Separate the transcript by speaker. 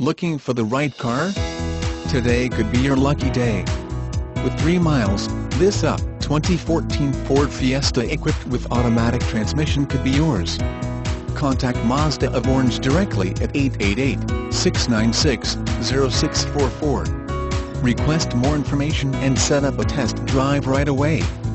Speaker 1: Looking for the right car? Today could be your lucky day. With 3 miles, this 2014 Ford Fiesta equipped with automatic transmission could be yours. Contact Mazda of Orange directly at 888-696-0644. Request more information and set up a test drive right away.